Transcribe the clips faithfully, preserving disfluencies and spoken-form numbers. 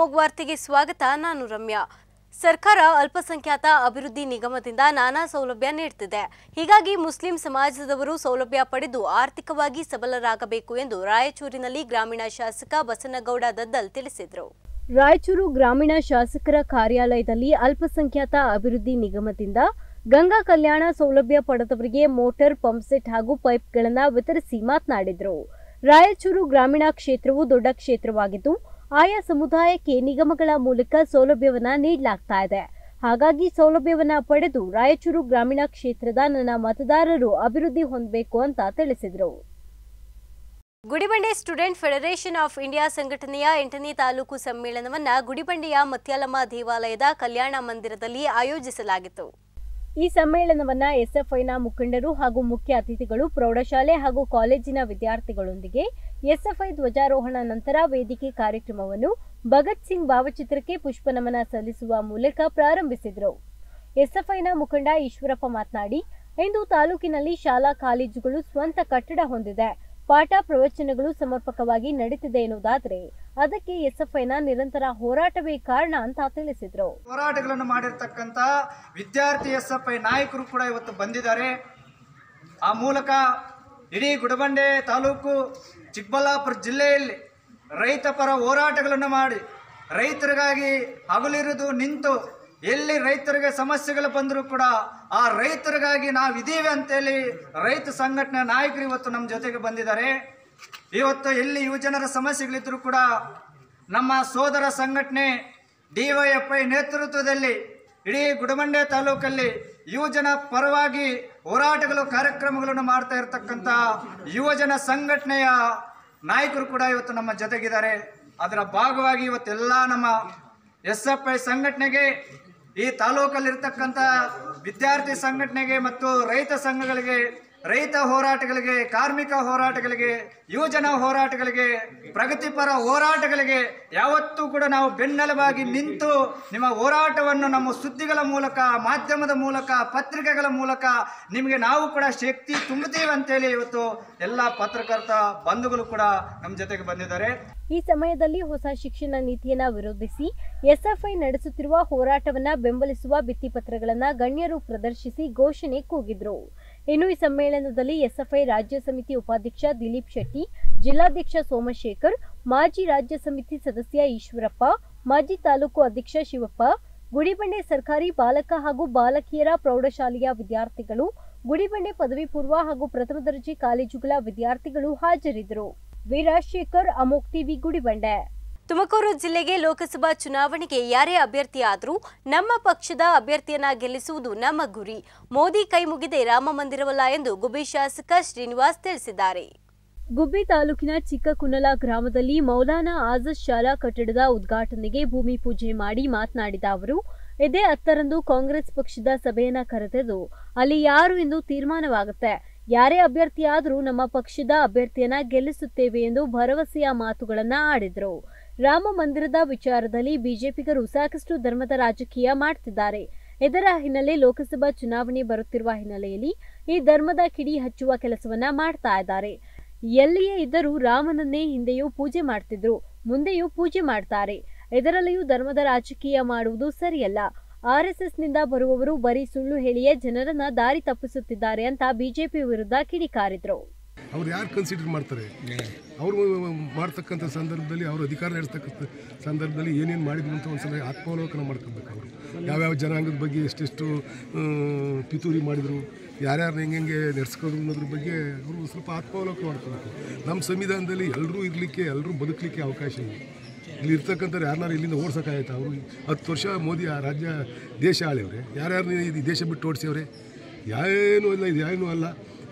ಅಮೋಘ್ ವಾರ್ತೆಗೆ ಸ್ವಾಗತ. ನಾನು ರಮ್ಯಾ. ಸರ್ಕಾರ ಅಲ್ಪಸಂಖ್ಯಾತ ಅಭಿವೃದ್ಧಿ ನಿಗಮದಿಂದ ನಾನಾ ಸೌಲಭ್ಯ ನೀಡುತ್ತಿದೆ. ಹೀಗಾಗಿ ಮುಸ್ಲಿಂ ಸಮಾಜದವರು ಸೌಲಭ್ಯ ಪಡೆದು ಆರ್ಥಿಕವಾಗಿ ಸಬಲರಾಗಬೇಕು ಎಂದು ರಾಯಚೂರಿನಲ್ಲಿ ಗ್ರಾಮೀಣ ಶಾಸಕ ಬಸನಗೌಡ ದದ್ದಲ್ ತಿಳಿಸಿದರು. ರಾಯಚೂರು ಗ್ರಾಮೀಣ ಶಾಸಕರ ಕಾರ್ಯಾಲಯದಲ್ಲಿ ಅಲ್ಪಸಂಖ್ಯಾತ ಅಭಿವೃದ್ಧಿ ನಿಗಮದಿಂದ ಗಂಗಾ ಕಲ್ಯಾಣ ಸೌಲಭ್ಯ ಪಡೆದವರಿಗೆ ಮೋಟಾರ್, ಪಂಪ್ಸೆಟ್ ಹಾಗೂ ಪೈಪ್ಗಳನ್ನು ವಿತರಿಸಿ ಮಾತನಾಡಿದರು. ರಾಯಚೂರು ಗ್ರಾಮೀಣ ಕ್ಷೇತ್ರವು ದೊಡ್ಡ ಕ್ಷೇತ್ರವಾಗಿದ್ದು ಆಯಾ ಸಮುದಾಯಕ್ಕೆ ನಿಗಮಗಳ ಮೂಲಕ ಸೌಲಭ್ಯವನ್ನ ನೀಡಲಾಗ್ತಾ ಇದೆ. ಹಾಗಾಗಿ ಸೌಲಭ್ಯವನ್ನ ಪಡೆದು ರಾಯಚೂರು ಗ್ರಾಮೀಣ ಕ್ಷೇತ್ರದ ನನ್ನ ಮತದಾರರು ಅಭಿವೃದ್ಧಿ ಹೊಂದಬೇಕು ಅಂತ ತಿಳಿಸಿದರು. Gudibande student federation of India ಸಂಘಟನೆಯ ಎಂಟನೇ ತಾಲೂಕು ಸಮ್ಮೇಳನವನ್ನ ಗುಡಿಬಂಡೆಯ ಮತ್ಯಾಲಮ್ಮ ದೇವಾಲಯದ ಕಲ್ಯಾಣ ಮಂದಿರದಲ್ಲಿ ಆಯೋಜಿಸಲಾಗಿತ್ತು. ಈ ಸಮ್ಮೇಳನವನ್ನ ಎಸ್ಎಫ್ಐನ ಮುಖಂಡರು ಹಾಗೂ ಮುಖ್ಯ ಅತಿಥಿಗಳು ಪ್ರೌಢಶಾಲೆ ಹಾಗೂ ಕಾಲೇಜಿನ ವಿದ್ಯಾರ್ಥಿಗಳೊಂದಿಗೆ ಎಸ್ಎಫ್ಐ ಧ್ವಜಾರೋಹಣ ನಂತರ ವೇದಿಕೆ ಕಾರ್ಯಕ್ರಮವನ್ನು ಭಗತ್ ಸಿಂಗ್ ಭಾವಚಿತ್ರಕ್ಕೆ ಪುಷ್ಪನಮನ ಸಲ್ಲಿಸುವ ಮೂಲಕ ಪ್ರಾರಂಭಿಸಿದರು. ಎಸ್ಎಫ್ಐನ ಮುಖಂಡ ಈಶ್ವರಪ್ಪ ಮಾತನಾಡಿ, ಇಂದು ತಾಲೂಕಿನಲ್ಲಿ ಶಾಲಾ ಕಾಲೇಜುಗಳು ಸ್ವಂತ ಕಟ್ಟಡ ಹೊಂದಿದೆ. ಪಾಠ ಪ್ರವಚನಗಳು ಸಮರ್ಪಕವಾಗಿ ನಡೀತಿದೆ ಎನ್ನುವುದಾದರೆ ಅದಕ್ಕೆ ಎಸ್ಎಫ್ಐನ ನಿರಂತರ ಹೋರಾಟವೇ ಕಾರಣ ಅಂತ ತಿಳಿಸಿದರು. ಹೋರಾಟಗಳನ್ನು ಮಾಡಿರ್ತಕ್ಕಂಥ ವಿದ್ಯಾರ್ಥಿ ಎಸ್ಎಫ್ಐ ನಾಯಕರು ಕೂಡ ಇವತ್ತು ಬಂದಿದ್ದಾರೆ. ಆ ಮೂಲಕ ಇಡೀ ಗುಡಿಬಂಡೆ ತಾಲೂಕು ಚಿಕ್ಕಬಳ್ಳಾಪುರ ಜಿಲ್ಲೆಯಲ್ಲಿ ರೈತ ಪರ ಹೋರಾಟಗಳನ್ನು ಮಾಡಿ ರೈತರಿಗಾಗಿ ಹಗಲಿರುವುದು ನಿಂತು ಎಲ್ಲಿ ರೈತರಿಗೆ ಸಮಸ್ಯೆಗಳು ಬಂದರೂ ಕೂಡ ಆ ರೈತರಿಗಾಗಿ ನಾವಿದ್ದೀವಿ ಅಂತೇಳಿ ರೈತ ಸಂಘಟನೆ ನಾಯಕರು ಇವತ್ತು ನಮ್ಮ ಜೊತೆಗೆ ಬಂದಿದ್ದಾರೆ. ಇವತ್ತು ಎಲ್ಲಿ ಯುವಜನರ ಸಮಸ್ಯೆಗಳಿದ್ದರೂ ಕೂಡ ನಮ್ಮ ಸೋದರ ಸಂಘಟನೆ ಡಿವೈಎಫ್ಐ ನೇತೃತ್ವದಲ್ಲಿ ಇಡೀ ಗುಡಿಬಂಡೆ ತಾಲೂಕಲ್ಲಿ ಯುವಜನ ಪರವಾಗಿ ಹೋರಾಟಗಳು ಕಾರ್ಯಕ್ರಮಗಳನ್ನು ಮಾಡ್ತಾ ಇರತಕ್ಕಂಥ ಯುವಜನ ಸಂಘಟನೆಯ ನಾಯಕರು ಕೂಡ ಇವತ್ತು ನಮ್ಮ ಜೊತೆಗಿದ್ದಾರೆ. ಅದರ ಭಾಗವಾಗಿ ಇವತ್ತೆಲ್ಲ ನಮ್ಮ ಎಸ್ ಎಫ್ ಐ ಸಂಘಟನೆಗೆ, ಈ ತಾಲೂಕಲ್ಲಿರ್ತಕ್ಕಂಥ ವಿದ್ಯಾರ್ಥಿ ಸಂಘಟನೆಗೆ ಮತ್ತು ರೈತ ಸಂಘಗಳಿಗೆ, ರೈತ ಹೋರಾಟಗಳಿಗೆ, ಕಾರ್ಮಿಕ ಹೋರಾಟಗಳಿಗೆ, ಯುವಜನ ಹೋರಾಟಗಳಿಗೆ, ಪ್ರಗತಿಪರ ಹೋರಾಟಗಳಿಗೆ ಯಾವತ್ತೂ ಕೂಡ ನಾವು ಬೆನ್ನೆಲುಬಾಗಿ ನಿಂತು ನಿಮ್ಮ ಹೋರಾಟವನ್ನು ನಮ್ಮ ಸುದ್ದಿಗಳ ಮೂಲಕ, ಮಾಧ್ಯಮದ ಮೂಲಕ, ಪತ್ರಿಕೆಗಳ ಮೂಲಕ ನಿಮಗೆ ನಾವು ಕೂಡ ಶಕ್ತಿ ತುಂಬುತ್ತೀವಿ ಅಂತೇಳಿ ಇವತ್ತು ಎಲ್ಲ ಪತ್ರಕರ್ತ ಬಂಧುಗಳು ಕೂಡ ನಮ್ಮ ಜೊತೆಗೆ ಬಂದಿದ್ದಾರೆ. ಈ ಸಮಯದಲ್ಲಿ ಹೊಸ ಶಿಕ್ಷಣ ನೀತಿಯನ್ನ ವಿರೋಧಿಸಿ ಎಸ್ಎಫ್ಐ ನಡೆಸುತ್ತಿರುವ ಹೋರಾಟವನ್ನ ಬೆಂಬಲಿಸುವ ಭಿತ್ತಿಪತ್ರಗಳನ್ನ ಗಣ್ಯರು ಪ್ರದರ್ಶಿಸಿ ಘೋಷಣೆ ಕೂಗಿದ್ರು. ಇನ್ನು ಈ ಸಮ್ಮೇಳನದಲ್ಲಿ ಎಸ್ಎಫ್ಐ ರಾಜ್ಯ ಸಮಿತಿ ಉಪಾಧ್ಯಕ್ಷ ದಿಲೀಪ್ ಶೆಟ್ಟಿ, ಜಿಲ್ಲಾಧ್ಯಕ್ಷ ಸೋಮಶೇಖರ್, ಮಾಜಿ ರಾಜ್ಯ ಸಮಿತಿ ಸದಸ್ಯ ಈಶ್ವರಪ್ಪ, ಮಾಜಿ ತಾಲೂಕು ಅಧ್ಯಕ್ಷ ಶಿವಪ್ಪ, ಗುಡಿಬಂಡೆ ಸರ್ಕಾರಿ ಬಾಲಕ ಹಾಗೂ ಬಾಲಕಿಯರ ಪ್ರೌಢಶಾಲೆಯ ವಿದ್ಯಾರ್ಥಿಗಳು, ಗುಡಿಬಂಡೆ ಪದವಿ ಪೂರ್ವ ಹಾಗೂ ಪ್ರಥಮ ದರ್ಜೆ ಕಾಲೇಜುಗಳ ವಿದ್ಯಾರ್ಥಿಗಳು ಹಾಜರಿದ್ದರು. ವೀರಶೇಖರ್, ಅಮೋಘ್ ಟಿವಿ, ಗುಡಿಬಂಡೆ. ತುಮಕೂರು ಜಿಲ್ಲೆಗೆ ಲೋಕಸಭಾ ಚುನಾವಣೆಗೆ ಯಾರೇ ಅಭ್ಯರ್ಥಿಯಾದರೂ ನಮ್ಮ ಪಕ್ಷದ ಅಭ್ಯರ್ಥಿಯನ್ನ ಗೆಲ್ಲಿಸುವುದು ನಮ್ಮ ಗುರಿ. ಮೋದಿ ಕೈ ಮುಗಿದೆ ರಾಮ ಮಂದಿರವಲ್ಲ ಎಂದು ಗುಬ್ಬಿ ಶಾಸಕ ಶ್ರೀನಿವಾಸ್ ತಿಳಿಸಿದ್ದಾರೆ. ಗುಬ್ಬಿ ತಾಲೂಕಿನ ಚಿಕ್ಕಕುನ್ನಲ ಗ್ರಾಮದಲ್ಲಿ ಮೌಲಾನಾ ಆಜಾದ್ ಶಾಲಾ ಕಟ್ಟಡದ ಉದ್ಘಾಟನೆಗೆ ಭೂಮಿ ಪೂಜೆ ಮಾಡಿ ಮಾತನಾಡಿದ ಅವರು, ಇದೇ ಹತ್ತರಂದು ಕಾಂಗ್ರೆಸ್ ಪಕ್ಷದ ಸಭೆಯನ್ನ ಕರೆದಿದ್ದು ಅಲ್ಲಿ ಯಾರು ಎಂದು ತೀರ್ಮಾನವಾಗುತ್ತೆ. ಯಾರೇ ಅಭ್ಯರ್ಥಿಯಾದರೂ ನಮ್ಮ ಪಕ್ಷದ ಅಭ್ಯರ್ಥಿಯನ್ನ ಗೆಲ್ಲಿಸುತ್ತೇವೆ ಎಂದು ಭರವಸೆಯ ಮಾತುಗಳನ್ನ ಆಡಿದ್ರು. ರಾಮ ಮಂದಿರದ ವಿಚಾರದಲ್ಲಿ ಬಿಜೆಪಿಗರು ಸಾಕಷ್ಟು ಧರ್ಮದ ರಾಜಕೀಯ ಮಾಡ್ತಿದ್ದಾರೆ. ಇದರ ಹಿನ್ನೆಲೆ ಲೋಕಸಭಾ ಚುನಾವಣೆ ಬರುತ್ತಿರುವ ಹಿನ್ನೆಲೆಯಲ್ಲಿ ಈ ಧರ್ಮದ ಕಿಡಿ ಹಚ್ಚುವ ಕೆಲಸವನ್ನ ಮಾಡ್ತಾ ಇದ್ದಾರೆ. ಎಲ್ಲಿಯೇ ಇದ್ದರೂ ರಾಮನನ್ನೇ ಹಿಂದೆಯೂ ಪೂಜೆ ಮಾಡ್ತಿದ್ರು, ಮುಂದೆಯೂ ಪೂಜೆ ಮಾಡ್ತಾರೆ. ಇದರಲ್ಲಿಯೂ ಧರ್ಮದ ರಾಜಕೀಯ ಮಾಡುವುದು ಸರಿಯಲ್ಲ. ಆರ್ಎಸ್ಎಸ್ ನಿಂದ ಬರುವವರು ಬರೀ ಸುಳ್ಳು ಹೇಳಿಯೇ ಜನರನ್ನ ದಾರಿ ತಪ್ಪಿಸುತ್ತಿದ್ದಾರೆ ಅಂತ ಬಿಜೆಪಿ ವಿರುದ್ಧ ಕಿಡಿಕಾರಿದ್ರು. ಅವ್ರು ಯಾರು ಕನ್ಸಿಡರ್ ಮಾಡ್ತಾರೆ? ಅವರು ಮಾಡ್ತಕ್ಕಂಥ ಸಂದರ್ಭದಲ್ಲಿ, ಅವರು ಅಧಿಕಾರ ನಡೆಸ್ತಕ್ಕಂಥ ಸಂದರ್ಭದಲ್ಲಿ ಏನೇನು ಮಾಡಿದ್ರು ಅಂತ ಒಂದ್ಸಲ ಆತ್ಮಾವಲೋಕನ ಮಾಡ್ಕೊಬೇಕು. ಅವರು ಯಾವ್ಯಾವ ಜನಾಂಗದ ಬಗ್ಗೆ ಎಷ್ಟೆಷ್ಟು ಪಿತೂರಿ ಮಾಡಿದರು, ಯಾರ್ಯಾರು ಹೆಂಗೆ ಹೆಂಗೆ ನಡೆಸ್ಕೊಂಡು ಅನ್ನೋದ್ರ ಬಗ್ಗೆ ಅವರು ಸ್ವಲ್ಪ ಆತ್ಮಾವಲೋಕನ ಮಾಡ್ಕೊಬೇಕು. ನಮ್ಮ ಸಂವಿಧಾನದಲ್ಲಿ ಎಲ್ಲರೂ ಇರಲಿಕ್ಕೆ, ಎಲ್ಲರೂ ಬದುಕಲಿಕ್ಕೆ ಅವಕಾಶ ಇದೆ. ಇಲ್ಲಿ ಇರ್ತಕ್ಕಂಥವ್ರು ಯಾರನ್ನಾರು ಇಲ್ಲಿಂದ ಓಡಿಸೋಕ್ಕಾಗೈತೆ? ಅವರು ಹತ್ತು ವರ್ಷ ಮೋದಿ ಆ ರಾಜ್ಯ ದೇಶ ಆಳಿವ್ರೆ, ಯಾರ್ಯಾರು ಈ ದೇಶ ಬಿಟ್ಟು ಓಡಿಸಿವ್ರೆ? ಏನೂ ಇಲ್ಲ, ಇದು ಏನೂ ಅಲ್ಲ.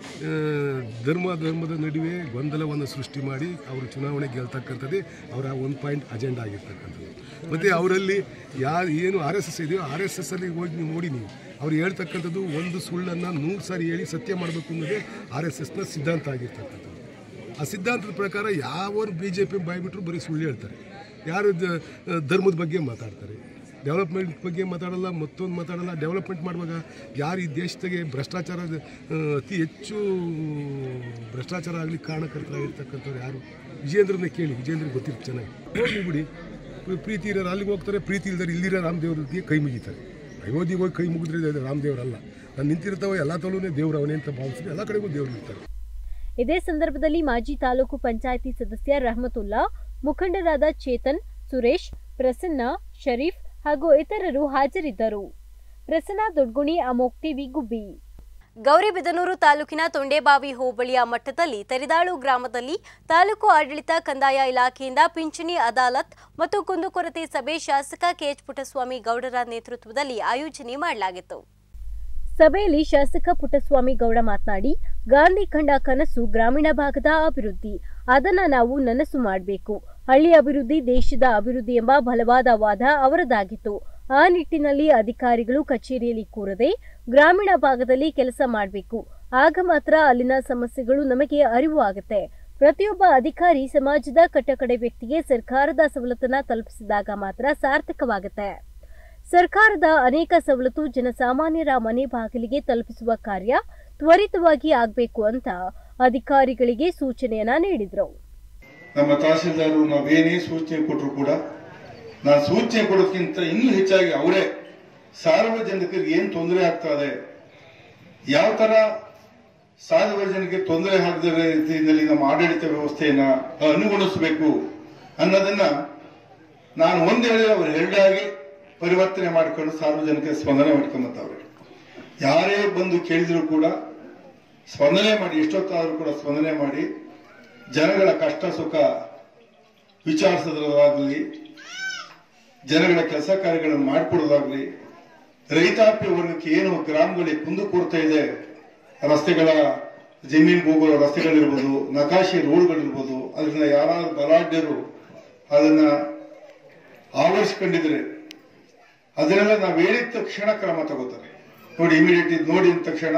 ಧರ್ಮ ಧರ್ಮದ ನಡುವೆ ಗೊಂದಲವನ್ನು ಸೃಷ್ಟಿ ಮಾಡಿ ಅವರು ಚುನಾವಣೆ ಗೆಲ್ತಕ್ಕಂಥದ್ದೇ ಅವರ ಒನ್ ಪಾಯಿಂಟ್ ಅಜೆಂಡಾ ಆಗಿರ್ತಕ್ಕಂಥದ್ದು. ಮತ್ತು ಅವರಲ್ಲಿ ಯಾರು ಏನು ಆರ್ ಎಸ್ ಎಸ್ ಇದೆಯೋ ಆರ್ ಎಸ್ ಎಸ್ ಅಲ್ಲಿ ಹೋಗಿ ನೀವು ನೋಡಿ, ನೀವು ಅವ್ರು ಹೇಳ್ತಕ್ಕಂಥದ್ದು ಒಂದು ಸುಳ್ಳನ್ನು ನೂರು ಸಾರಿ ಹೇಳಿ ಸತ್ಯ ಮಾಡಬೇಕು ಅನ್ನೋದೇ ಆರ್ ಎಸ್ ಎಸ್ನ ಸಿದ್ಧಾಂತ ಆಗಿರ್ತಕ್ಕಂಥದ್ದು. ಆ ಸಿದ್ಧಾಂತದ ಪ್ರಕಾರ ಯಾವರು ಬಿ ಜೆ ಪಿ ಬಾಯ್ಬಿಟ್ರು ಬರೀ ಸುಳ್ಳು ಹೇಳ್ತಾರೆ. ಯಾರು ಧರ್ಮದ ಬಗ್ಗೆ ಮಾತಾಡ್ತಾರೆ, ಡೆವಲಪ್ಮೆಂಟ್ ಬಗ್ಗೆ ಮಾತಾಡಲ್ಲ, ಮತ್ತೊಂದು ಮಾತಾಡಲ್ಲ. ಡೆವಲಪ್ಮೆಂಟ್ ಮಾಡುವಾಗ ಯಾರು ಈ ದೇಶದಾಗೆ ಭ್ರಷ್ಟಾಚಾರ ಅತಿ ಹೆಚ್ಚು ಭ್ರಷ್ಟಾಚಾರ ಆಗಲಿಕ್ಕೆ ಕಾರಣಕರ್ತರಾಗಿರ್ತಕ್ಕಂಥವ್ರು ಯಾರು? ವಿಜೇಂದ್ರನೇ ಕೇಳಿ, ವಿಜೇಂದ್ರ ಗೊತ್ತಿರುತ್ತೆ ಚೆನ್ನಾಗಿ. ಹೋಗಿ ಬಿಡಿ, ಪ್ರೀತಿ ಇರೋರು ಅಲ್ಲಿಗೆ ಹೋಗ್ತಾರೆ, ಪ್ರೀತಿ ಇಲ್ದರೆ ಇಲ್ಲಿರೋ ರಾಮದೇವ್ರಿಗೆ ಕೈ ಮುಗಿತಾರೆ. ಅಯೋಧ್ಯೆಗೆ ಹೋಗಿ ಕೈ ಮುಗಿದ್ರೆ ರಾಮದೇವರಲ್ಲ, ನಾನು ನಿಂತಿರ್ತಾವೆ ಎಲ್ಲ ತಲೂನೇ ದೇವ್ರು ಅವನೇ ಅಂತ ಭಾವಿಸ್ತೀನಿ, ಎಲ್ಲ ಕಡೆಗೂ ದೇವ್ರು ಇರ್ತಾರೆ. ಇದೇ ಸಂದರ್ಭದಲ್ಲಿ ಮಾಜಿ ತಾಲೂಕು ಪಂಚಾಯಿತಿ ಸದಸ್ಯ ರಹಮತುಲ್ಲಾ, ಮುಖಂಡರಾದ ಚೇತನ್, ಸುರೇಶ್, ಪ್ರಸನ್ನ, ಶರೀಫ್ ಹಾಗೂ ಇತರರು ಹಾಜರಿದ್ದರು. ಪ್ರಸನ್ನ ದೊಡ್ಗುಣಿ, ಅಮೋಕ್ ಟಿವಿ, ಗುಬ್ಬಿ. ಗೌರಿಬಿದನೂರು ತಾಲೂಕಿನ ತೊಂಡೇಬಾವಿ ಹೋಬಳಿಯ ಮಟ್ಟದಲ್ಲಿ ತೆರಿದಾಳು ಗ್ರಾಮದಲ್ಲಿ ತಾಲೂಕು ಆಡಳಿತ ಕಂದಾಯ ಇಲಾಖೆಯಿಂದ ಪಿಂಚಣಿ ಅದಾಲತ್ ಮತ್ತು ಕುಂದುಕೊರತೆ ಸಭೆ ಶಾಸಕ ಕೆಎಚ್ ಪುಟ್ಟಸ್ವಾಮಿ ಗೌಡರ ನೇತೃತ್ವದಲ್ಲಿ ಆಯೋಜನೆ ಮಾಡಲಾಗಿತ್ತು. ಸಭೆಯಲ್ಲಿ ಶಾಸಕ ಪುಟ್ಟಸ್ವಾಮಿ ಗೌಡ ಮಾತನಾಡಿ, ಗಾಂಧಿ ಕಂಡ ಕನಸು ಗ್ರಾಮೀಣ ಭಾಗದ ಅಭಿವೃದ್ಧಿ, ಅದನ್ನ ನಾವು ನನಸು ಮಾಡಬೇಕು. ಹಳ್ಳಿ ಅಭಿವೃದ್ಧಿ ದೇಶದ ಅಭಿವೃದ್ಧಿ ಎಂಬ ಬಲವಾದ ವಾದ ಅವರದಾಗಿತ್ತು. ಆ ನಿಟ್ಟಿನಲ್ಲಿ ಅಧಿಕಾರಿಗಳು ಕಚೇರಿಯಲ್ಲಿ ಕೂರದೆ ಗ್ರಾಮೀಣ ಭಾಗದಲ್ಲಿ ಕೆಲಸ ಮಾಡಬೇಕು. ಆಗ ಮಾತ್ರ ಅಲ್ಲಿನ ಸಮಸ್ಯೆಗಳು ನಮಗೆ ಅರಿವು ಆಗುತ್ತೆ. ಪ್ರತಿಯೊಬ್ಬ ಅಧಿಕಾರಿ ಸಮಾಜದ ಕಟ್ಟಕಡೆ ವ್ಯಕ್ತಿಗೆ ಸರ್ಕಾರದ ಸವಲತ್ತನ್ನ ತಲುಪಿಸಿದಾಗ ಮಾತ್ರ ಸಾರ್ಥಕವಾಗುತ್ತೆ. ಸರ್ಕಾರದ ಅನೇಕ ಸವಲತ್ತು ಜನಸಾಮಾನ್ಯರ ಮನೆ ಬಾಗಿಲಿಗೆ ತಲುಪಿಸುವ ಕಾರ್ಯ ತ್ವರಿತವಾಗಿ ಆಗಬೇಕು ಅಂತ ಅಧಿಕಾರಿಗಳಿಗೆ ಸೂಚನೆಯನ್ನ ನೀಡಿದ್ರು. ನಮ್ಮ ತಹಸೀಲ್ದಾರರು ನಾವೇನೇ ಸೂಚನೆ ಕೊಟ್ಟರು ಕೂಡ ನಾನು ಸೂಚನೆ ಕೊಡೋದಕ್ಕಿಂತ ಇನ್ನೂ ಹೆಚ್ಚಾಗಿ ಅವರೇ ಸಾರ್ವಜನಿಕರಿಗೆ ಏನು ತೊಂದರೆ ಆಗ್ತಾ ಇದೆ, ಯಾವ ತರ ಸಾರ್ವಜನಿಕರಿಗೆ ತೊಂದರೆ ಆಗದ ರೀತಿಯಲ್ಲಿ ನಮ್ಮ ಆಡಳಿತ ವ್ಯವಸ್ಥೆಯನ್ನ ಅನುಗುಣಿಸಬೇಕು ಅನ್ನೋದನ್ನ ನಾನು ಒಂದ್ ಹೇಳಿ ಅವರು ಎರಡಾಗಿ ಪರಿವರ್ತನೆ ಮಾಡಿಕೊಂಡು ಸಾರ್ವಜನಿಕ ಸ್ಪಂದನೆ ಮಾಡ್ಕೊಂಬತ್ತವ್ರೆ. ಯಾರೇ ಬಂದು ಕೇಳಿದ್ರು ಕೂಡ ಸ್ಪಂದನೆ ಮಾಡಿ, ಎಷ್ಟೊತ್ತಾದ್ರೂ ಕೂಡ ಸ್ಪಂದನೆ ಮಾಡಿ ಜನಗಳ ಕಷ್ಟ ಸುಖ ವಿಚಾರಿಸೋದಾಗ್ಲಿ, ಜನಗಳ ಕೆಲಸ ಕಾರ್ಯಗಳನ್ನು ಮಾಡಿಕೊಡೋದಾಗ್ಲಿ, ರೈತಾಪಿ ವರ್ಗಕ್ಕೆ ಏನು ಗ್ರಾಮಗಳಿಗೆ ಕುಂದುಕೊರತೆ ಇದೆ, ರಸ್ತೆಗಳ ಜಮೀನಿಗೆ ಹೋಗೋ ರಸ್ತೆಗಳಿರ್ಬೋದು, ನಕಾಶೆ ರೋಡ್ಗಳಿರ್ಬೋದು, ಅದರಿಂದ ಯಾರಾದ್ರೂ ಬಲಾಢ್ಯರು ಅದನ್ನ ಆವರಿಸಿಕೊಂಡಿದ್ರೆ ಅದನ್ನೆಲ್ಲ ನಾವು ಹೇಳಿದ ತಕ್ಷಣ ಕ್ರಮ ತಗೋತಾರೆ. ನೋಡಿ, ಇಮಿಡಿಯೇಟ್ ಇದು ನೋಡಿ ಅಂದ ತಕ್ಷಣ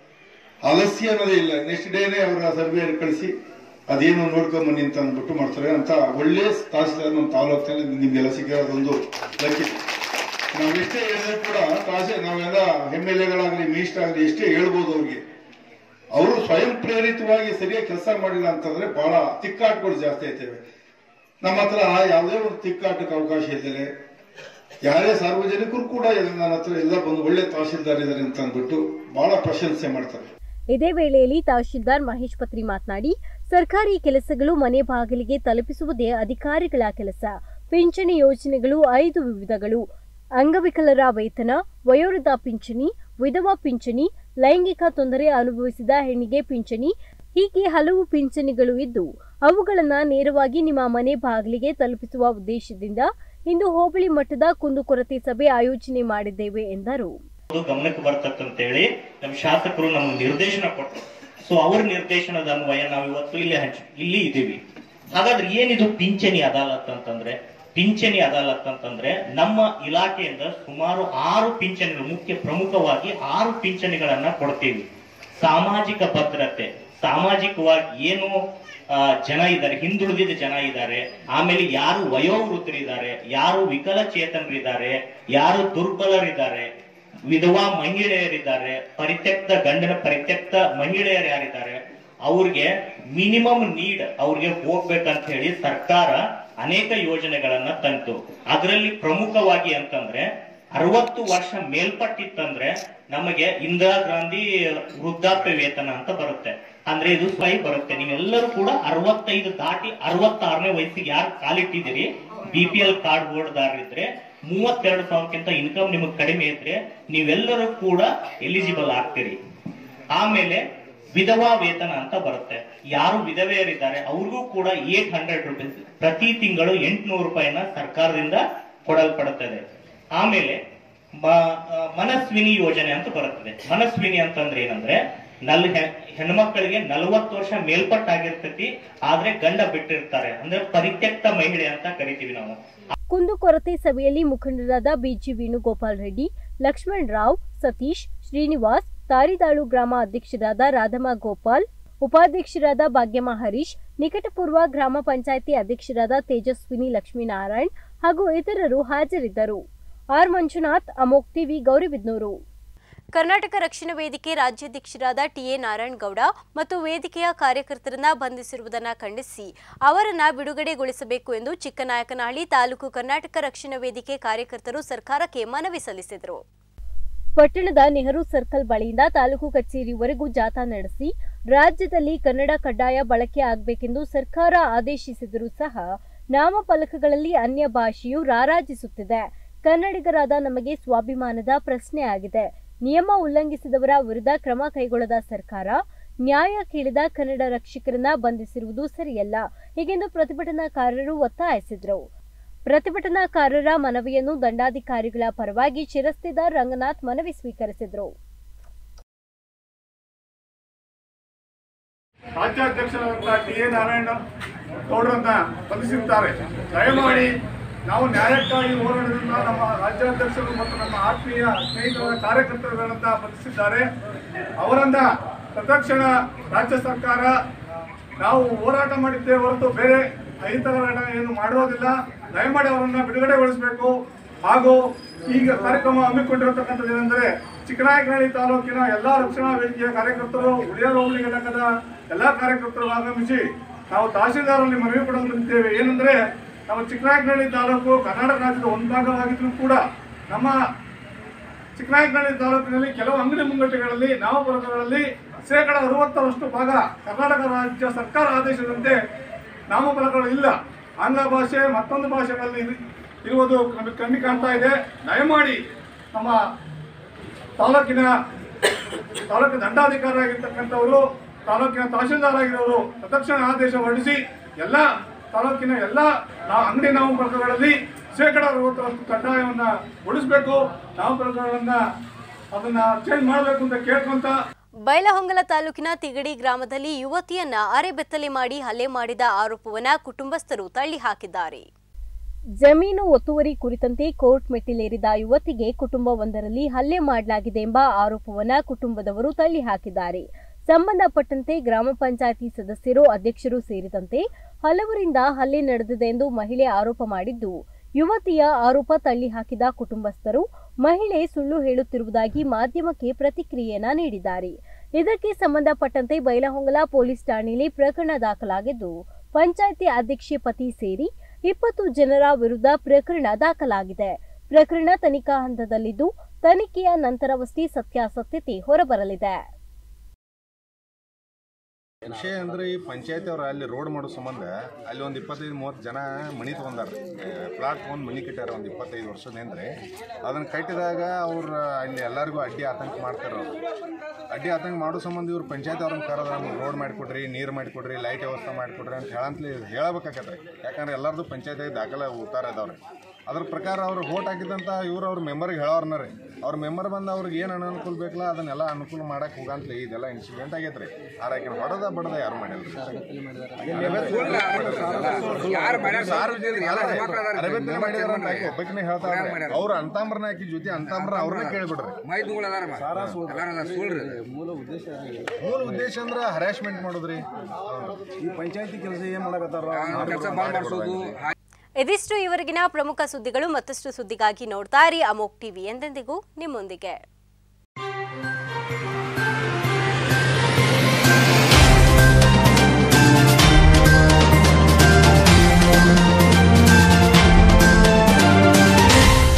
ಆಲಸ್ಯ ಅನ್ನೋದೇ ಇಲ್ಲ. ನೆಕ್ಸ್ಟ್ ಡೇನೇ ಅವರ ಸರ್ವೆ ಕಳಿಸಿ ಅದೇನು ನೋಡ್ಕೊಂಬನ್ನಿ ಅಂತ ಅಂದ್ಬಿಟ್ಟು ಮಾಡ್ತಾರೆ. ಅಂತ ಒಳ್ಳೆ ತಹಸೀಲ್ದಾರ್ ನಮ್ಮ ತಾಲೂಕಿನಲ್ಲಿ ನಿಮ್ಗೆಲ್ಲ ಸಿಕ್ಕಿರೋದೊಂದು ಲಕ್ಕಿ. ನಾವೆಷ್ಟೇ ಹೇಳಿದ್ರು ಕೂಡ ತಹಸೀಲ್ ನಾವೆಲ್ಲ ಎಮ್ ಎಲ್ ಎಗಳಾಗ್ಲಿ ಮಿನಿಸ್ಟರ್ ಆಗಲಿ ಎಷ್ಟೇ ಹೇಳ್ಬೋದು ಅವ್ರಿಗೆ, ಅವರು ಸ್ವಯಂ ಪ್ರೇರಿತವಾಗಿ ಸರಿಯಾಗಿ ಕೆಲಸ ಮಾಡಿಲ್ಲ ಅಂತಂದ್ರೆ ಬಹಳ ತಿಕ್ಕಾಟಗಳು ಜಾಸ್ತಿ ಆಯ್ತೇವೆ. ನಮ್ಮ ಹತ್ರ ಯಾವುದೇ ಒಂದು ತಿಕ್ಕಾಟಕ್ಕೆ ಅವಕಾಶ ಇದ್ದಾರೆ. ಯಾರೇ ಸಾರ್ವಜನಿಕರು ಕೂಡ ನನ್ನ ಹತ್ರ ಎಲ್ಲ ಬಂದು ಒಳ್ಳೆ ತಹಸೀಲ್ದಾರ್ ಇದ್ದಾರೆ ಅಂತ ಅಂದ್ಬಿಟ್ಟು ಬಹಳ ಪ್ರಶಂಸೆ ಮಾಡ್ತಾರೆ. ಇದೇ ವೇಳೆಯಲ್ಲಿ ತಹಶೀಲ್ದಾರ್ ಮಹೇಶ್ ಪತ್ರಿ ಮಾತನಾಡಿ, ಸರ್ಕಾರಿ ಕೆಲಸಗಳು ಮನೆ ಬಾಗಿಲಿಗೆ ತಲುಪಿಸುವುದೇ ಅಧಿಕಾರಿಗಳ ಕೆಲಸ. ಪಿಂಚಣಿ ಯೋಜನೆಗಳು ಐದು ವಿಧಗಳು: ಅಂಗವಿಕಲರ ವೇತನ, ವಯೋವೃದ್ಧ ಪಿಂಚಣಿ, ವಿಧವಾ ಪಿಂಚಣಿ, ಲೈಂಗಿಕ ತೊಂದರೆ ಅನುಭವಿಸಿದ ಹೆಣ್ಣಿಗೆ ಪಿಂಚಣಿ, ಹೀಗೆ ಹಲವು ಪಿಂಚಣಿಗಳು ಇದ್ದು ಅವುಗಳನ್ನ ನೇರವಾಗಿ ನಿಮ್ಮ ಮನೆ ಬಾಗಿಲಿಗೆ ತಲುಪಿಸುವ ಉದ್ದೇಶದಿಂದ ಇಂದು ಹೋಬಳಿ ಮಟ್ಟದ ಕುಂದುಕೊರತೆ ಸಭೆ ಆಯೋಜನೆ ಮಾಡಿದ್ದೇವೆ ಎಂದರು. ಗಮನಕ್ಕೆ ಬರ್ತಕ್ಕಂತ ಹೇಳಿ ನಮ್ಮ ಶಾಸಕರು ನಮ್ಗೆ ನಿರ್ದೇಶನ ಕೊಟ್ಟರು. ಸೊ ಅವ್ರ ನಿರ್ದೇಶನದ ಅನ್ವಯ ನಾವು ಇವತ್ತು ಇಲ್ಲಿ ಹಂಚ ಇಲ್ಲಿ ಇದ್ದೀವಿ. ಹಾಗಾದ್ರೆ ಏನಿದು ಪಿಂಚಣಿ ಅದಾಲತ್ ಅಂತಂದ್ರೆ? ಪಿಂಚಣಿ ಅದಾಲತ್ ಅಂತಂದ್ರೆ ನಮ್ಮ ಇಲಾಖೆಯಿಂದ ಸುಮಾರು ಆರು ಪಿಂಚಣಿಗಳು, ಮುಖ್ಯ ಪ್ರಮುಖವಾಗಿ ಆರು ಪಿಂಚಣಿಗಳನ್ನ ಕೊಡ್ತೀವಿ. ಸಾಮಾಜಿಕ ಭದ್ರತೆ, ಸಾಮಾಜಿಕವಾಗಿ ಏನು ಜನ ಇದ್ದಾರೆ, ಹಿಂದುಳಿದಿದ ಜನ ಇದ್ದಾರೆ, ಆಮೇಲೆ ಯಾರು ವಯೋವೃದ್ಧರಿದ್ದಾರೆ, ಯಾರು ವಿಕಲಚೇತನರಿದ್ದಾರೆ, ಯಾರು ದುರ್ಬಲರಿದ್ದಾರೆ, ವಿಧವಾ ಮಹಿಳೆಯರಿದ್ದಾರೆ, ಪರಿತ್ಯಕ್ತ ಗಂಡನ ಪರಿತ್ಯಕ್ತ ಮಹಿಳೆಯರು ಯಾರಿದ್ದಾರೆ, ಅವ್ರಿಗೆ ಮಿನಿಮಮ್ ನೀಡ್ ಅವ್ರಿಗೆ ಹೋಗ್ಬೇಕಂತ ಹೇಳಿ ಸರ್ಕಾರ ಅನೇಕ ಯೋಜನೆಗಳನ್ನ ತಂತು. ಅದರಲ್ಲಿ ಪ್ರಮುಖವಾಗಿ ಅಂತಂದ್ರೆ ಅರವತ್ತು ವರ್ಷ ಮೇಲ್ಪಟ್ಟಿತ್ತಂದ್ರೆ ನಮಗೆ ಇಂದಿರಾ ಗಾಂಧಿ ವೃದ್ಧಾಪ್ಯ ವೇತನ ಅಂತ ಬರುತ್ತೆ. ಅಂದ್ರೆ ಇದು ಸ್ವೈ ಬರುತ್ತೆ. ನೀವೆಲ್ಲರೂ ಕೂಡ ಅರವತ್ತೈದು ದಾಟಿ ಅರವತ್ತಾರನೇ ವಯಸ್ಸಿಗೆ ಯಾರು ಕಾಲಿಟ್ಟಿದ್ದೀರಿ, ಬಿ ಪಿ ಎಲ್ ಕಾರ್ಡ್ ಹೋಲ್ಡರ್ದಾರಿದ್ರೆ, ಮೂವತ್ತೆರಡು ಸಾವಿರಕ್ಕಿಂತ ಇನ್ಕಮ್ ನಿಮಗೆ ಕಡಿಮೆ ಇದ್ರೆ ನೀವೆಲ್ಲರೂ ಕೂಡ ಎಲಿಜಿಬಲ್ ಆಗ್ತೀರಿ. ಆಮೇಲೆ ವಿಧವಾ ವೇತನ ಅಂತ ಬರುತ್ತೆ. ಯಾರು ವಿಧವೆಯರಿದ್ದಾರೆ ಅವ್ರಿಗೂ ಕೂಡ ಏಟ್ ಹಂಡ್ರೆಡ್ ರುಪೀಸ್ ಪ್ರತಿ ತಿಂಗಳು ಎಂಟುನೂರು ರೂಪಾಯಿನ ಸರ್ಕಾರದಿಂದ ಕೊಡಲ್ಪಡುತ್ತದೆ. ಆಮೇಲೆ ಮನಸ್ವಿನಿ ಯೋಜನೆ ಅಂತ ಬರುತ್ತದೆ. ಮನಸ್ವಿನಿ ಅಂತಂದ್ರೆ ಏನಂದ್ರೆ ನಲ್ ಹೆಣ್ಮಕ್ಳಿಗೆ ನಲವತ್ತು ವರ್ಷ ಮೇಲ್ಪಟ್ಟಾಗಿರ್ತೈತಿ, ಆದ್ರೆ ಗಂಡ ಬಿಟ್ಟಿರ್ತಾರೆ, ಅಂದ್ರೆ ಪರಿತ್ಯಕ್ತ ಮಹಿಳೆ ಅಂತ ಕರಿತೀವಿ ನಾವು. ಕುಂದುಕೊರತೆ ಸಭೆಯಲ್ಲಿ ಮುಖಂಡರಾದ ಬಿಜಿ ವೇಣುಗೋಪಾಲ್ ರೆಡ್ಡಿ, ಲಕ್ಷ್ಮಣ್ ರಾವ್, ಸತೀಶ್, ಶ್ರೀನಿವಾಸ್, ತಾರಿದಾಳು ಗ್ರಾಮ ಅಧ್ಯಕ್ಷರಾದ ರಾಧಮ್ಮ ಗೋಪಾಲ್, ಉಪಾಧ್ಯಕ್ಷರಾದ ಭಾಗ್ಯಮ್ಮ ಹರೀಶ್, ನಿಕಟಪೂರ್ವ ಗ್ರಾಮ ಪಂಚಾಯಿತಿ ಅಧ್ಯಕ್ಷರಾದ ತೇಜಸ್ವಿನಿ ಲಕ್ಷ್ಮೀನಾರಾಯಣ್ ಹಾಗೂ ಇತರರು ಹಾಜರಿದ್ದರು. ಆರ್ ಮಂಜುನಾಥ್, ಅಮೋಕ್ ಟಿವಿ, ಗೌರಿಬಿದನೂರು. ಕರ್ನಾಟಕ ರಕ್ಷಣಾ ವೇದಿಕೆ ರಾಜ್ಯಾಧ್ಯಕ್ಷರಾದ ಟಿಎ ನಾರಾಯಣಗೌಡ ಮತ್ತು ವೇದಿಕೆಯ ಕಾರ್ಯಕರ್ತರನ್ನ ಬಂಧಿಸಿರುವುದನ್ನು ಖಂಡಿಸಿ ಅವರನ್ನ ಬಿಡುಗಡೆಗೊಳಿಸಬೇಕು ಎಂದು ಚಿಕ್ಕನಾಯಕನಹಳ್ಳಿ ತಾಲೂಕು ಕರ್ನಾಟಕ ರಕ್ಷಣಾ ವೇದಿಕೆ ಕಾರ್ಯಕರ್ತರು ಸರ್ಕಾರಕ್ಕೆ ಮನವಿ ಸಲ್ಲಿಸಿದರು. ಪಟ್ಟಣದ ನೆಹರು ಸರ್ಕಲ್ ಬಳಿಯಿಂದ ತಾಲೂಕು ಕಚೇರಿವರೆಗೂ ಜಾಥಾ ನಡೆಸಿ ರಾಜ್ಯದಲ್ಲಿ ಕನ್ನಡ ಕಡ್ಡಾಯ ಬಳಕೆ ಆಗಬೇಕೆಂದು ಸರ್ಕಾರ ಆದೇಶಿಸಿದರೂ ಸಹ ನಾಮಫಲಕಗಳಲ್ಲಿ ಅನ್ಯ ಭಾಷೆಯು ರಾರಾಜಿಸುತ್ತಿದೆ. ಕನ್ನಡಿಗರಾದ ನಮಗೆ ಸ್ವಾಭಿಮಾನದ ಪ್ರಶ್ನೆ ಆಗಿದೆ. ನಿಯಮ ಉಲ್ಲಂಘಿಸಿದವರ ವಿರುದ್ಧ ಕ್ರಮ ಕೈಗೊಳ್ಳದ ಸರ್ಕಾರ ನ್ಯಾಯ ಕೇಳಿದ ಕನ್ನಡ ರಕ್ಷಕರನ್ನ ಬಂಧಿಸಿರುವುದು ಸರಿಯಲ್ಲ ಹೀಗೆಂದು ಪ್ರತಿಭಟನಾಕಾರರು ಒತ್ತಾಯಿಸಿದರು. ಪ್ರತಿಭಟನಾಕಾರರ ಮನವಿಯನ್ನು ದಂಡಾಧಿಕಾರಿಗಳ ಪರವಾಗಿ ಶಿರಸ್ತೆದಾರ್ ರಂಗನಾಥ್ ಮನವಿ ಸ್ವೀಕರಿಸಿದರು. ರಾಜ್ಯಾಧ್ಯಕ್ಷರಾದಂತಹ ಟಿ ಎ ನಾರಾಯಣ ಗೌಡರನ್ನ ಬಂಧಿಸಿದ್ದಾರೆ. ದಯಮಾಡಿ ನಾವು ನ್ಯಾಯಕ್ಕಾಗಿ ಹೋರಾಟದಿಂದ ನಮ್ಮ ರಾಜ್ಯಾಧ್ಯಕ್ಷರು ಮತ್ತು ನಮ್ಮ ಆತ್ಮೀಯ ಸ್ನೇಹಿತರ ಕಾರ್ಯಕರ್ತರುಗಳನ್ನ ಬಂಧಿಸಿದ್ದಾರೆ. ಅವರನ್ನ ತತ್ಕ್ಷಣ ರಾಜ್ಯ ಸರ್ಕಾರ ನಾವು ಹೋರಾಟ ಮಾಡಿದ್ದೇವೆ ಹೊರತು ಬೇರೆ ಅಹಿತಕರಣ ಏನು ಮಾಡುವುದಿಲ್ಲ. ದಯಮಾಡಿ ಅವರನ್ನ ಬಿಡುಗಡೆಗೊಳಿಸಬೇಕು. ಹಾಗೂ ಈಗ ಕಾರ್ಯಕ್ರಮ ಹಮ್ಮಿಕೊಂಡಿರತಕ್ಕಂಥದ್ದು ಏನೆಂದರೆ ಚಿಕ್ಕನಾಯಕನಹಳ್ಳಿ ತಾಲೂಕಿನ ಎಲ್ಲಾ ರಕ್ಷಣಾ ವೇದಿಕೆಯ ಕಾರ್ಯಕರ್ತರು, ಉಳಿಯರ್ ಹೋಬಳಿ ಘಟಕದ ಎಲ್ಲಾ ಕಾರ್ಯಕರ್ತರು ಆಗಮಿಸಿ ನಾವು ತಹಶೀಲ್ದಾರಲ್ಲಿ ಮನವಿ ಕೊಡಲಿದ್ದೇವೆ. ಏನಂದ್ರೆ ನಾವು ಚಿಕ್ಕನಾಯಕನಹಳ್ಳಿ ತಾಲೂಕು ಕರ್ನಾಟಕ ರಾಜ್ಯದ ಒಂದು ಭಾಗವಾಗಿದ್ರೂ ಕೂಡ ನಮ್ಮ ಚಿಕ್ಕನಾಯಕನಹಳ್ಳಿ ತಾಲೂಕಿನಲ್ಲಿ ಕೆಲವು ಅಂಗಡಿ ಮುಂಗಟ್ಟುಗಳಲ್ಲಿ ನಾಮಫಲಕಗಳಲ್ಲಿ ಶೇಕಡ ಅರವತ್ತರಷ್ಟು ಭಾಗ ಕರ್ನಾಟಕ ರಾಜ್ಯ ಸರ್ಕಾರ ಆದೇಶದಂತೆ ನಾಮಫಲಕಗಳು ಇಲ್ಲ. ಆಂಗ್ಲ ಭಾಷೆ ಮತ್ತೊಂದು ಭಾಷೆಗಳಲ್ಲಿ ಇರುವುದು ನಮಗೆ ಕಮ್ಮಿ ಕಾಣ್ತಾ ಇದೆ. ದಯಮಾಡಿ ನಮ್ಮ ತಾಲೂಕಿನ ತಾಲೂಕಿನ ದಂಡಾಧಿಕಾರಿಯಾಗಿರ್ತಕ್ಕಂಥವರು, ತಾಲೂಕಿನ ತಹಶೀಲ್ದಾರ್ ಆಗಿರೋರು ತತ್ಕ್ಷಣ ಆದೇಶ ಹೊರಡಿಸಿ ಎಲ್ಲ ತಾಲೂಕಿನ ಎಲ್ಲ ಅಂಗಡಿ ನಾಮಫಲಕಗಳಲ್ಲಿ ಶೇಕಡ ಅರವತ್ತರಷ್ಟು ಕಡ್ಡಾಯವನ್ನ ಉಳಿಸಬೇಕು. ನಾಮಫಲಕಗಳನ್ನ ಅದನ್ನ ಚೇಂಜ್ ಮಾಡಬೇಕು ಅಂತ ಕೇಳ್ಕೊಂತ ಬೈಲಹೊಂಗಲ ತಾಲೂಕಿನ ತಿಗಡಿ ಗ್ರಾಮದಲ್ಲಿ ಯುವತಿಯನ್ನ ಅರೆಬೆತ್ತಲೆ ಮಾಡಿ ಹಲ್ಲೆ ಮಾಡಿದ ಆರೋಪವನ್ನ ಕುಟುಂಬಸ್ಥರು ತಳ್ಳಿ ಹಾಕಿದ್ದಾರೆ. ಜಮೀನು ಒತ್ತುವರಿ ಕುರಿತಂತೆ ಕೋರ್ಟ್ ಮೆಟ್ಟಿಲೇರಿದ ಯುವತಿಗೆ ಕುಟುಂಬವೊಂದರಲ್ಲಿ ಹಲ್ಲೆ ಮಾಡಲಾಗಿದೆ ಎಂಬ ಆರೋಪವನ್ನ ಕುಟುಂಬದವರು ತಳ್ಳಿ ಹಾಕಿದ್ದಾರೆ. ಸಂಬಂಧಪಟ್ಟಂತೆ ಗ್ರಾಮ ಪಂಚಾಯಿತಿ ಸದಸ್ಯರು, ಅಧ್ಯಕ್ಷರು ಸೇರಿದಂತೆ ಹಲವರಿಂದ ಹಲ್ಲೆ ನಡೆದಿದೆ ಎಂದು ಮಹಿಳೆ ಆರೋಪ ಮಾಡಿದ್ದು, ಯುವತಿಯ ಆರೋಪ ತಳ್ಳಿ ಹಾಕಿದ ಕುಟುಂಬಸ್ಥರು ಮಹಿಳೆ ಸುಳ್ಳು ಹೇಳುತ್ತಿರುವುದಾಗಿ ಮಾಧ್ಯಮಕ್ಕೆ ಪ್ರತಿಕ್ರಿಯೆಯನ್ನ ನೀಡಿದ್ದಾರೆ. ಇದಕ್ಕೆ ಸಂಬಂಧಪಟ್ಟಂತೆ ಬೈಲಹೊಂಗಲ ಪೊಲೀಸ್ ಠಾಣೆಯಲ್ಲಿ ಪ್ರಕರಣ ದಾಖಲಾಗಿದ್ದು, ಪಂಚಾಯಿತಿ ಅಧ್ಯಕ್ಷೆ ಪತಿ ಸೇರಿ ಇಪ್ಪತ್ತು ಜನರ ವಿರುದ್ಧ ಪ್ರಕರಣ ದಾಖಲಾಗಿದೆ. ಪ್ರಕರಣ ತನಿಖಾ ಹಂತದಲ್ಲಿದ್ದು, ತನಿಖೆಯ ನಂತರವಷ್ಟೇ ಸತ್ಯಾಸತ್ಯತೆ ಹೊರಬರಲಿದೆ. ವಿಷಯ ಅಂದ್ರೆ ಈ ಪಂಚಾಯತಿ ಅವ್ರ ಅಲ್ಲಿ ರೋಡ್ ಮಾಡೋ ಸಂಬಂಧ ಅಲ್ಲಿ ಒಂದು ಇಪ್ಪತ್ತೈದು ಮೂವತ್ತು ಜನ ಮನಿ ತಗೊಂಡಾರ, ಪ್ಲಾಟ್ ತಗೊಂಡು ಮನಿ ಕಟ್ಟಾರ ಒಂದು ಇಪ್ಪತ್ತೈದು ವರ್ಷದಿಂದ. ಅದನ್ನ ಕಟ್ಟಿದಾಗ ಅವ್ರು ಅಲ್ಲಿ ಎಲ್ಲರಿಗೂ ಅಡ್ಡಿ ಆತಂಕ ಮಾಡ್ತಾರ. ಅಡ್ಡಿ ಆತಂಕ ಮಾಡೋ ಸಂಬಂಧ ಇವ್ರು ಪಂಚಾಯತ್ ಅವ್ರನ್ನ ಕರೆದ ನಮ್ಗೆ ರೋಡ್ ಮಾಡಿಕೊಡ್ರಿ, ನೀರು ಮಾಡಿಕೊಡ್ರಿ, ಲೈಟ್ ವ್ಯವಸ್ಥೆ ಮಾಡಿಕೊಡ್ರಿ ಅಂತ ಹೇಳಂತಲೇ ಹೇಳಬೇಕಾಗತ್ತೆ. ಯಾಕಂದ್ರೆ ಎಲ್ಲರದು ಪಂಚಾಯತಿಗೆ ದಾಖಲೆ ಉತ್ತಾರ ಇದಾವ್ರಿ. ಅದ್ರ ಪ್ರಕಾರ ಅವ್ರು ವೋಟ್ ಹಾಕಿದಂತ ಇವ್ರು ಅವ್ರ ಮೆಂಬರ್ಗೆ ಹೇಳೋರ್ನ ರೀ. ಅವ್ರ ಮೆಂಬರ್ ಬಂದು ಅವ್ರಿಗೆ ಏನು ಅನುಕೂಲ ಬೇಕಲ್ಲ ಅದನ್ನೆಲ್ಲ ಅನುಕೂಲ ಮಾಡಕ್ಕೆ ಹೋಗಂತಲೇ ಇದೆಲ್ಲ ಇನ್ಸಿಡೆಂಟ್ ಆಗೈತೆ ರೀ. ಆರಾಕಿನ ಹೊಡೆದ ಬಡದ ಯಾರು ಮಾಡಿಲ್ಲ. ಒಬ್ಬಕಿನೇ ಹೇಳ್ತಾರೆ ಅವ್ರು ಅಂತಂಬ್ರನ ಹಾಕಿ ಜೊತೆ ಅಂತಂಬ್ರ ಅವ್ರನ್ನ ಕೇಳಿಬಿಡ್ರಿ. ಮೂಲ ಉದ್ದೇಶ ಅಂದ್ರೆ ಹರಾಸ್ಮೆಂಟ್ ಮಾಡೋದ್ರಿ. ಈ ಪಂಚಾಯತಿ ಕೆಲಸ ಏನ್ ಮಾಡಕತ್ತಾರ. ಇದಿಷ್ಟು ಇವರೆಗಿನ ಪ್ರಮುಖ ಸುದ್ದಿಗಳು. ಮತ್ತಷ್ಟು ಸುದ್ದಿಗಾಗಿ ನೋಡ್ತಾ ಇರಿ ಅಮೋಕ್ ಟಿವಿ, ಎಂದೆಂದಿಗೂ ನಿಮ್ಮೊಂದಿಗೆ.